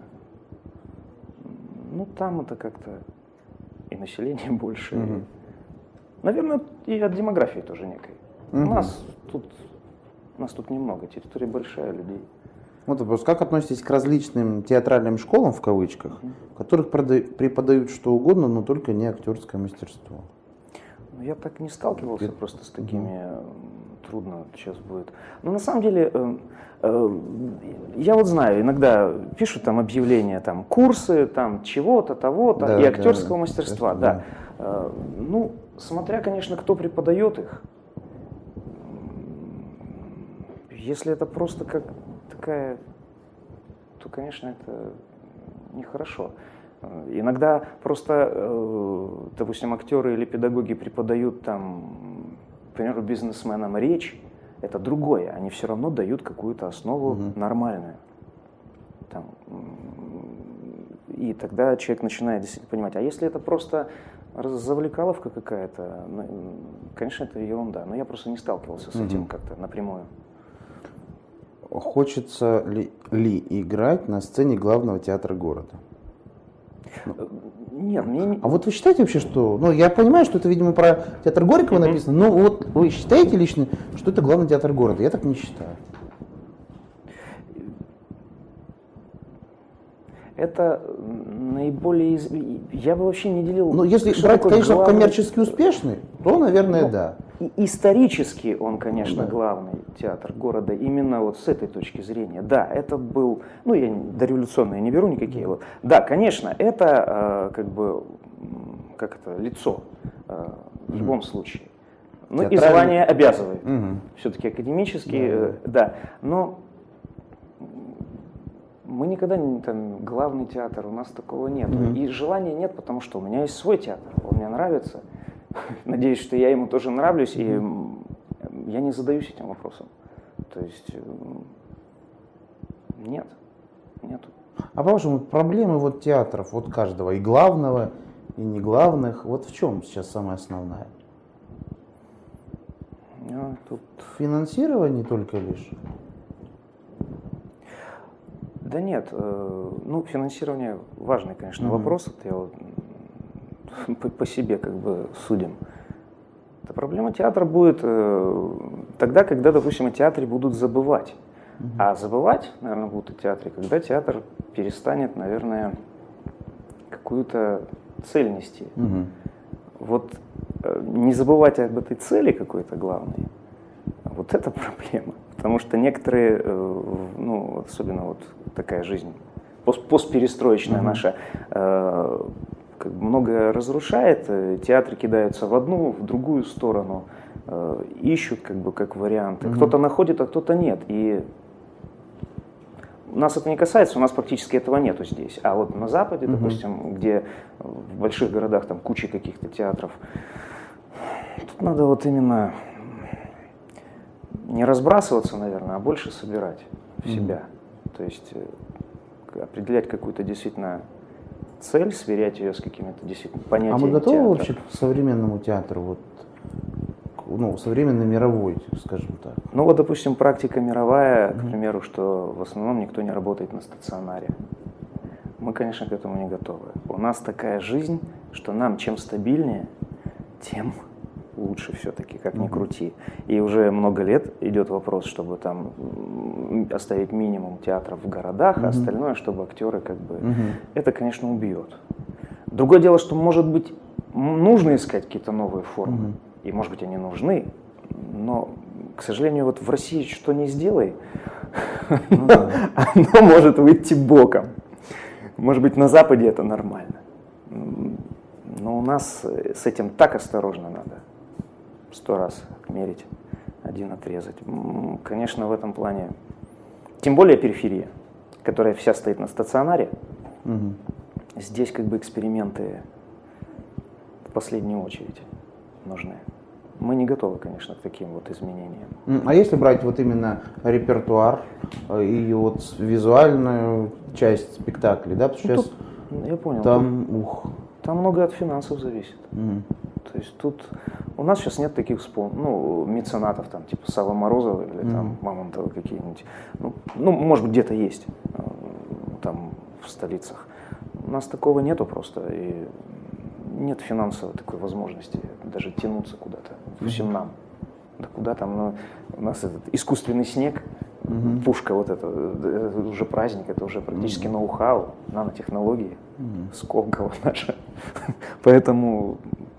Ну, там это как-то и население больше. И, наверное, и от демографии тоже некой. У нас тут немного, территория большая, людей. Вот вопрос, как относитесь к различным театральным школам, в кавычках, в которых преподают что угодно, но только не актерское мастерство? Ну, я так не сталкивался просто с такими, трудно сейчас будет. Но на самом деле, я вот знаю, иногда пишут там объявления, там курсы, там чего-то, того-то, да, и актерского мастерства, да. Ну, смотря, конечно, кто преподает их. Если это просто как такая, то, конечно, это нехорошо. Иногда просто, допустим, актеры или педагоги преподают там, к примеру, бизнесменам речь, это другое, они все равно дают какую-то основу нормальную. Там, и тогда человек начинает действительно понимать, а если это просто завлекаловка какая-то, конечно, это ерунда, но я просто не сталкивался с этим как-то напрямую. Хочется ли играть на сцене главного театра города? Нет, мне не... А вот вы считаете вообще, что... Ну, я понимаю, что это, видимо, про театр Горького написано, но вот вы считаете лично, что это главный театр города? Я так не считаю. Это наиболее... Я бы вообще не делил... Ну, если брать, конечно, главный... коммерчески успешный, то, наверное, да. Исторически он, конечно, главный театр города, именно вот с этой точки зрения. Да, это был... Ну, я дореволюционные не беру никакие. Вот. Да, конечно, это как бы... Как это? Лицо. В любом случае. Ну, и звание обязывает. Все-таки академические, да. Но... Мы никогда не там главный театр, у нас такого нет. И желания нет, потому что у меня есть свой театр, он мне нравится. Надеюсь, что я ему тоже нравлюсь, и я не задаюсь этим вопросом. То есть нет, нету. А по-вашему, проблемы вот театров, вот каждого, и главного, и не главных, вот в чем сейчас самая основная? Тут... Финансирование только лишь? Да нет, ну, финансирование важный, конечно, вопрос, это я вот по себе как бы судим. Это проблема театра будет тогда, когда, допустим, о театре будут забывать. А забывать, наверное, будут о театре, когда театр перестанет, наверное, какую-то цель нести. Вот не забывать об этой цели какой-то главной, вот это проблема. Потому что некоторые, ну, особенно вот такая жизнь, постперестроечная наша, как бы многое разрушает, театры кидаются в одну, в другую сторону, ищут как бы как варианты. Кто-то находит, а кто-то нет. И нас это не касается, у нас практически этого нету здесь. А вот на Западе, допустим, где в больших городах там куча каких-то театров, тут надо вот именно не разбрасываться, наверное, а больше собирать в себя. То есть определять какую-то действительно цель, сверять ее с какими-то действительно понятиями. А мы готовы театра. вообще к современному театру? Вот ну, современной мировой, скажем так? Ну вот, допустим, практика мировая, к примеру, что в основном никто не работает на стационаре. Мы, конечно, к этому не готовы. У нас такая жизнь, что нам чем стабильнее, тем лучше все-таки, как ни крути. И уже много лет идет вопрос, чтобы там оставить минимум театров в городах, а остальное, чтобы актеры как бы... Это, конечно, убьет. Другое дело, что, может быть, нужно искать какие-то новые формы. И, может быть, они нужны, но, к сожалению, вот в России что не сделай, оно может выйти боком. Может быть, на Западе это нормально. Но у нас с этим так осторожно надо. 100 раз мерить, один отрезать. Конечно, в этом плане, тем более периферия, которая вся стоит на стационаре, здесь как бы эксперименты в последнюю очередь нужны. Мы не готовы, конечно, к таким вот изменениям. А если брать вот именно репертуар и вот визуальную часть спектаклей, да, потому что сейчас я понял. Там много от финансов зависит. То есть тут у нас сейчас нет таких меценатов, там, типа Савва Морозова или там Мамонтова какие-нибудь. Ну, может быть, где-то есть там в столицах. У нас такого нету просто. И нет финансовой такой возможности даже тянуться куда-то, всем нам. Да куда там, ну, у нас этот искусственный снег, пушка вот это уже праздник, это уже практически ноу-хау, нанотехнологии, Сколково наша. Поэтому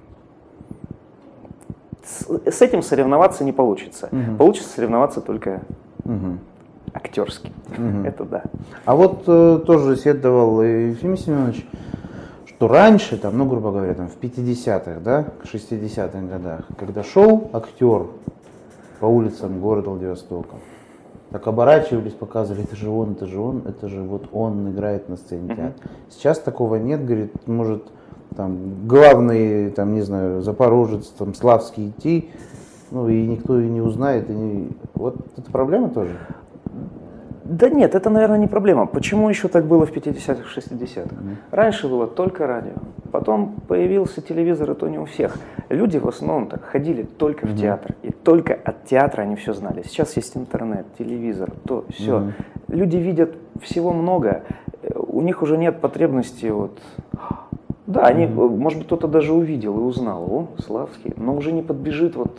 с этим соревноваться не получится. Получится соревноваться только актерски. Это да. А вот тоже исследовал Ефим Семенович, что раньше, там, ну, грубо говоря, там, в 50-х, да, 60-х годах, когда шел актер по улицам города Владивостока, так оборачивались, показывали, это же он, это же вот он играет на сцене театра. Сейчас такого нет, говорит, может, там, главный, там, не знаю, запорожец, там, Славский идти, ну, и никто и не узнает, вот это проблема тоже? Да нет, это, наверное, не проблема. Почему еще так было в 50-х, 60-х? Раньше было только радио, потом появился телевизор, и то не у всех. Люди в основном так ходили только в театр, и только от театра они все знали. Сейчас есть интернет, телевизор, то, все. Люди видят всего много, у них уже нет потребности вот... Да, они, может быть, кто-то даже увидел и узнал, о, Славский, но уже не подбежит вот...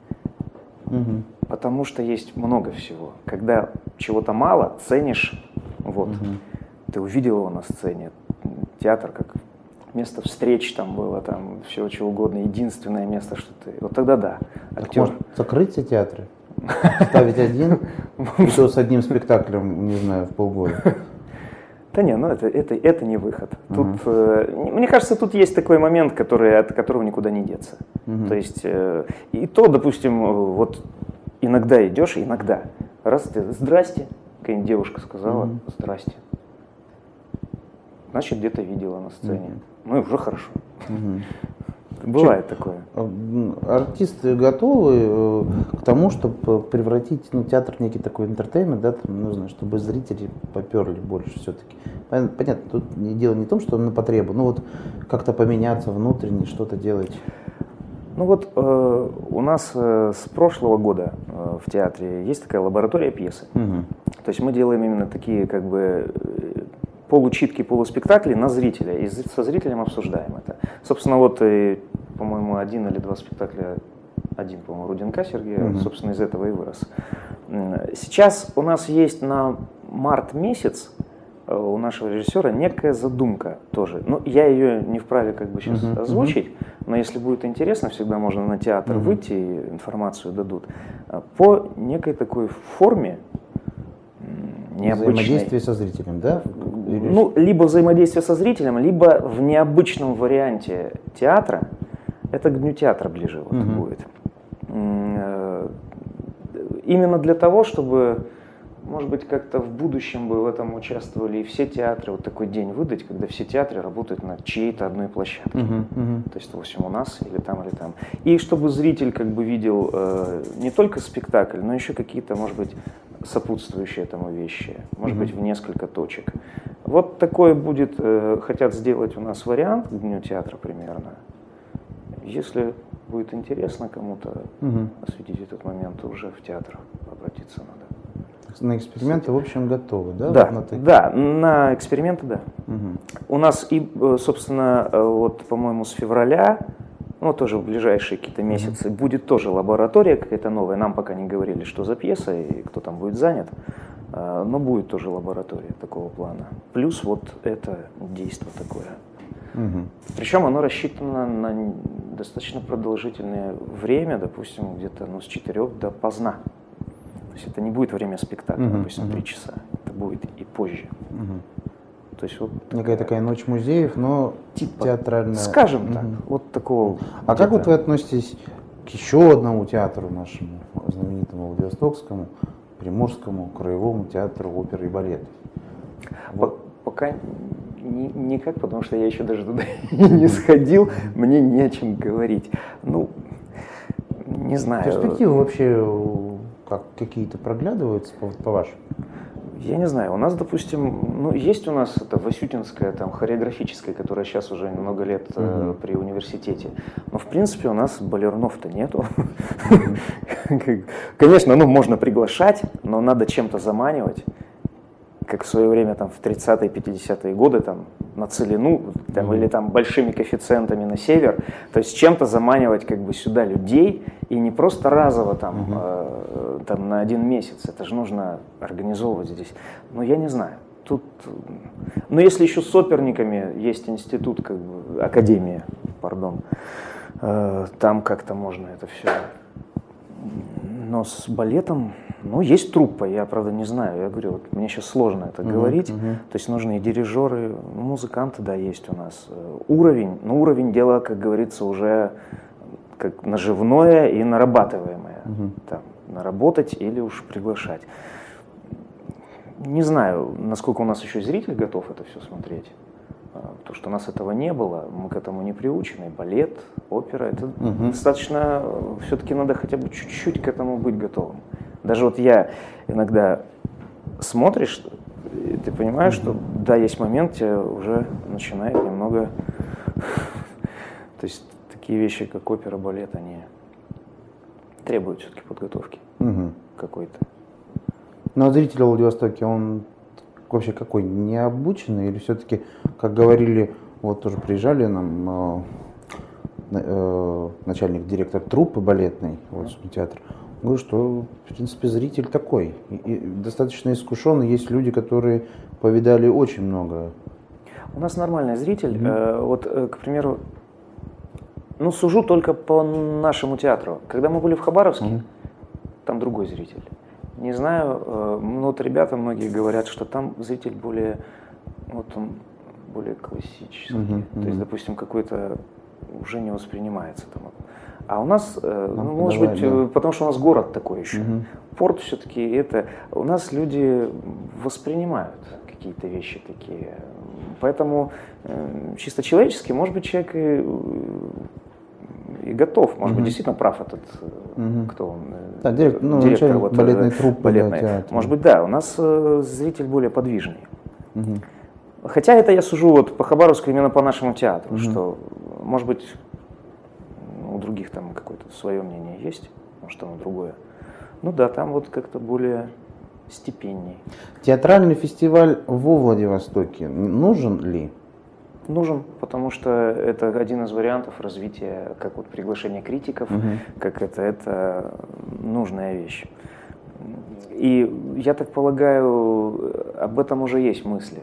Потому что есть много всего. Когда чего-то мало, ценишь, вот, ты увидел его на сцене, театр как место встреч там было, там все чего угодно, единственное место, что ты, вот тогда да. Так может закрыть все театры? Ставить один, и то с одним спектаклем, не знаю, в полгода? Да не, ну это не выход. Тут, мне кажется, тут есть такой момент, от которого никуда не деться. То есть, и то, допустим, вот иногда идешь, иногда, раз ты, здрасте, какая-нибудь девушка сказала, здрасте. Значит, где-то видела на сцене. Ну и уже хорошо. Бывает такое. Артисты готовы к тому, чтобы превратить театр в некий такой интертеймент, да, там, нужно, чтобы зрители поперли больше все-таки. Понятно, тут дело не в том, что на потребу, но вот как-то поменяться внутренне, что-то делать. Ну вот у нас с прошлого года в театре есть такая лаборатория пьесы. То есть мы делаем именно такие как бы получитки, полуспектакли на зрителя, и со зрителем обсуждаем это. Собственно, вот, по-моему, 1 или 2 спектакля, по-моему, Руденка Сергея, собственно, из этого и вырос. Сейчас у нас есть на март месяц у нашего режиссера некая задумка тоже. Ну, я ее не вправе как бы сейчас озвучить, но если будет интересно, всегда можно на театр выйти, и информацию дадут. По некой такой форме, необычной. Взаимодействие со зрителем, да? Ну, либо взаимодействие со зрителем, либо в необычном варианте театра. Это к Дню театра ближе вот будет. Именно для того, чтобы, может быть, как-то в будущем бы в этом участвовали и все театры. Вот такой день выдать, когда все театры работают на чьей-то одной площадке. То есть, в общем, у нас или там, или там. И чтобы зритель как бы видел не только спектакль, но еще какие-то, может быть, сопутствующие этому вещи. Может быть, в несколько точек. Вот такой будет, хотят сделать у нас вариант к Дню театра примерно. Если будет интересно кому-то осветить этот момент, уже в театр обратиться надо. На эксперименты, в общем, готовы, да? Да, Вот да, на эксперименты, да. У нас и, собственно, вот, по-моему, с февраля, ну, тоже в ближайшие какие-то месяцы, будет тоже лаборатория какая-то новая. Нам пока не говорили, что за пьеса и кто там будет занят, но будет тоже лаборатория такого плана. Плюс вот это действо такое. Причем оно рассчитано на достаточно продолжительное время, допустим, где-то с 4 до поздна. То есть это не будет время спектакля, допустим, 3 часа. Это будет и позже. То есть вот некая такая ночь музеев, но типа, театральная. Скажем так, вот такого. А как вот вы относитесь к еще одному театру нашему, знаменитому Владивостокскому, Приморскому, Краевому театру оперы и балета? Пока никак, потому что я еще даже туда не сходил, мне не о чем говорить. Ну, не знаю. Перспективы вообще какие-то проглядываются по-вашему? Я не знаю. У нас, допустим, есть у нас это Васютинская, там, хореографическая, которая сейчас уже много лет при университете. Но, в принципе, у нас балерунов-то нету. Конечно, можно приглашать, но надо чем-то заманивать. Как в свое время там, в 30-е, 50-е годы там, на Целину там, или там, большими коэффициентами на север, то есть чем-то заманивать как бы, сюда людей, и не просто разово там, там, на 1 месяц, это же нужно организовывать здесь. Но я не знаю. Тут, но если еще с оперниками есть институт, как бы, академия, пардон, там как-то можно это все. Но с балетом, есть труппа, я, правда, не знаю. Я говорю, вот мне сейчас сложно это говорить. То есть нужны и дирижеры, музыканты, да, есть у нас. Уровень, уровень дела, как говорится, уже как наживное и нарабатываемое. Там, наработать или уж приглашать. Не знаю, насколько у нас еще зритель готов это все смотреть. Потому что у нас этого не было, мы к этому не приучены. Балет, опера, это достаточно, все-таки надо хотя бы чуть-чуть к этому быть готовым. Даже вот я иногда смотришь, и ты понимаешь, что да, есть момент, тебя уже начинает немного... То есть такие вещи, как опера, балет, они требуют все-таки подготовки какой-то. Ну а зритель в Владивостоке, он вообще какой, необученный или все-таки, как говорили, вот тоже приезжали нам начальник, директор труппы балетной, вот театр, говорю, что в принципе зритель такой, и достаточно искушенный, есть люди, которые повидали очень много. У нас нормальный зритель, вот, к примеру, сужу только по нашему театру. Когда мы были в Хабаровске, там другой зритель. Не знаю, вот ребята многие говорят, что там зритель более, вот он более классический. То есть, допустим, какой-то уже не воспринимается там. А у нас, может быть, потому что у нас город такой еще. Порт все-таки это, у нас люди воспринимают какие-то вещи такие. Поэтому чисто человечески, может быть, человек и готов, может быть, действительно прав этот, кто он, да, директор вот, балетной труппы. Может быть, да, у нас зритель более подвижный. Хотя это я сужу вот по Хабаровску именно по нашему театру, что, может быть, у других там какое-то свое мнение есть, может, оно другое. Ну да, там вот как-то более степенней. Театральный фестиваль во Владивостоке нужен ли? Нужен, потому что это один из вариантов развития, как вот приглашение критиков, как это нужная вещь. И я так полагаю, об этом уже есть мысли.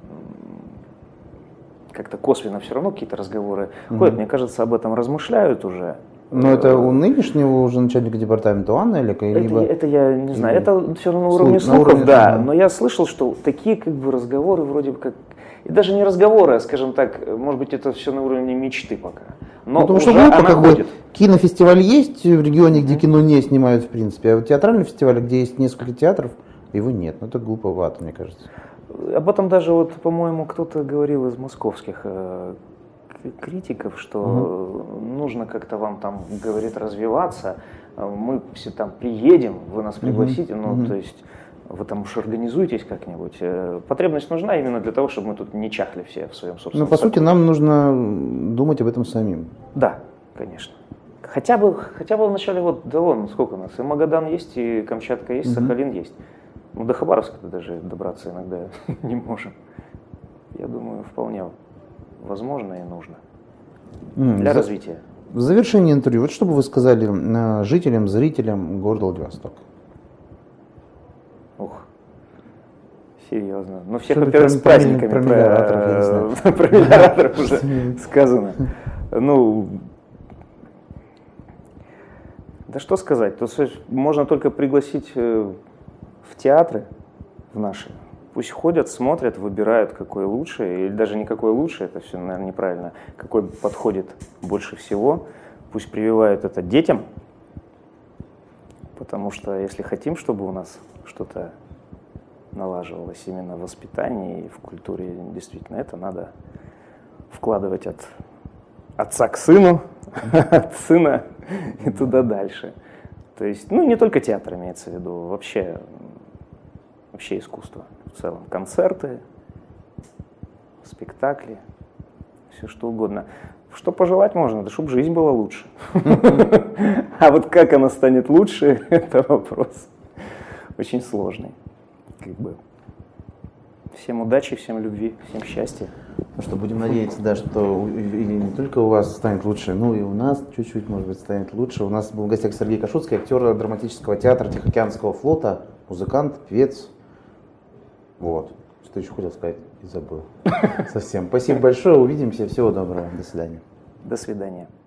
Как-то косвенно все равно какие-то разговоры ходят, мне кажется, об этом размышляют уже. Но это у нынешнего уже начальника департамента Анны Элика? Это я не знаю, это все равно на уровне слухов, да. Но я слышал, что такие как бы разговоры вроде бы как... И даже не разговоры, а, скажем так, может быть, это все на уровне мечты пока. Но потому уже что глупо, она ходит. Кинофестиваль есть в регионе, где кино не снимают в принципе, а вот театральный фестиваль, где есть несколько театров, его нет. Ну это глуповато, мне кажется. Об этом даже, вот, по-моему, кто-то говорил из московских критиков, что нужно как-то вам там, говорит, развиваться, мы все там приедем, вы нас пригласите, то есть вы там уж организуетесь как-нибудь. Потребность нужна именно для того, чтобы мы тут не чахли все в своем собственном по сути, нам нужно думать об этом самим. Да, конечно. Хотя бы вначале вот, да вон, сколько у нас, и Магадан есть, и Камчатка есть, Сахалин есть. Ну, до Хабаровска даже добраться иногда не можем. Я думаю, вполне возможно и нужно для развития. В завершении интервью, вот что бы вы сказали жителям, зрителям города Владивосток? Ух, серьезно. Ну, всех, во-первых, с праздниками. Про мелиораторов, я не знаю. Про мелиораторов уже сказано. Ну, да что сказать, то есть можно только пригласить в театры, в наши. Пусть ходят, смотрят, выбирают, какой лучше, или даже не какой лучше, это все, наверное, неправильно, какой подходит больше всего. Пусть прививают это детям, потому что если хотим, чтобы у нас что-то налаживалось именно в воспитании и в культуре, действительно, это надо вкладывать от отца к сыну, от сына и туда дальше. То есть, ну, не только театр имеется в виду, вообще искусство в целом. Концерты, спектакли, все что угодно. Что пожелать можно? Да чтобы жизнь была лучше. А вот как она станет лучше, это вопрос очень сложный. Как бы. Всем удачи, всем любви, всем счастья. Ну что, будем надеяться, да, что и не только у вас станет лучше, но и у нас чуть-чуть, может быть, станет лучше. У нас был в гостях Сергей Кашуцкий, актер драматического театра Тихоокеанского флота, музыкант, певец. Вот. Что еще хотел сказать и забыл. Совсем. Спасибо большое, увидимся, всего доброго, до свидания. До свидания.